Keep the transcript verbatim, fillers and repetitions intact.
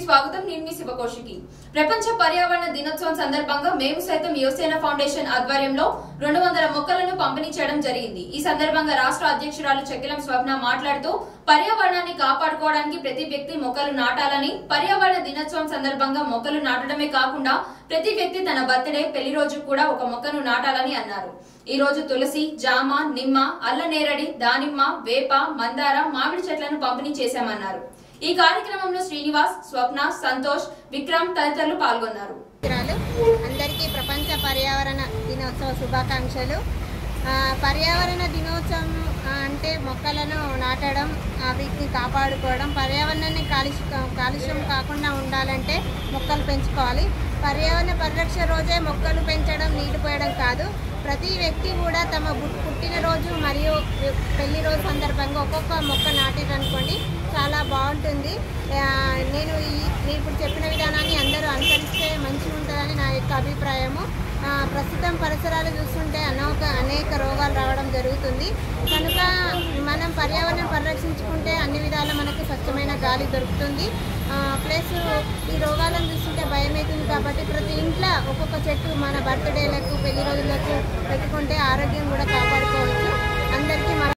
స్వాగతం. నేను మీ శివకోశికి. ప్రపంచ పర్యావరణ దినోత్సవం సందర్భంగా మేము సైతం యువసేన ఫౌండేషన్ ఆధ్వర్యంలో రెండు వందల మొక్కలను పంపిణీ చేయడం జరిగింది. ఈ సందర్భంగా రాష్ట్ర అధ్యక్షురాలు చెక్కిలం స్వప్న మాట్లాడుతూ పర్యావరణాన్ని కాపాడుకోవడానికి ప్రతి వ్యక్తి మొక్కలు నాటాలని, పర్యావరణ దినోత్సవం సందర్భంగా మొక్కలు నాటడమే కాకుండా ప్రతి వ్యక్తి తన బర్త్డే, పెళ్లి రోజు కూడా ఒక మొక్కను నాటాలని అన్నారు. ఈ రోజు తులసి, జామ, నిమ్మ, అల్లనేరడి, దానిమ్మ, వేప, మందార, మామిడి చెట్లను పంపిణీ చేశామన్నారు. ఈ కార్యక్రమంలో శ్రీనివాస్, స్వప్న, సంతోష్, విక్రమ్ తదితరులు పాల్గొన్నారు. అందరికీ ప్రపంచ పర్యావరణ దినోత్సవ శుభాకాంక్షలు. పర్యావరణ దినోత్సవం అంటే మొక్కలను నాటడం, వీటిని కాపాడుకోవడం, పర్యావరణాన్ని కాలుష్య కాలుష్యం కాకుండా ఉండాలంటే మొక్కలు పెంచుకోవాలి. పర్యావరణ పరిరక్షణ రోజే మొక్కలు పెంచడం, నీళ్లు పోయడం కాదు, ప్రతి వ్యక్తి కూడా తమ పుట్టినరోజు మరియు పెళ్లి రోజు సందర్భంగా ఒక్కొక్క మొక్క నాటారనుకోండి, చాలా బాగుంటుంది. నేను ఈ నేను ఇప్పుడు చెప్పిన విధానాన్ని అందరూ అనుసరిస్తే మంచిగా ఉంటుందని నా యొక్క అభిప్రాయము. ప్రస్తుతం పరిసరాలు చూస్తుంటే అనేక అనేక రోగాలు రావడం జరుగుతుంది. కనుక మనం పర్యావరణం పరిరక్షించుకుంటే అన్ని విధాలా మనకు స్వచ్ఛమైన గాలి దొరుకుతుంది. ప్లస్ ఈ రోగాలను చూస్తుంటే భయం అవుతుంది. కాబట్టి ప్రతి ఇంట్లో ఒక్కొక్క చెట్టు మన బర్త్డేలకు, పెళ్లి రోజులకు పెట్టుకుంటే ఆరోగ్యం కూడా కాపాడుకోవచ్చు. అందరికీ